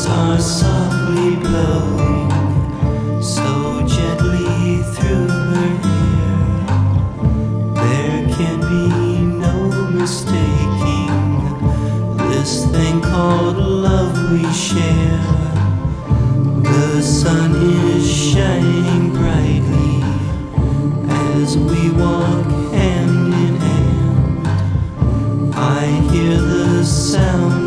are softly blowing so gently through her hair. There can be no mistaking this thing called love we share. The sun is shining brightly as we walk hand in hand. I hear the sound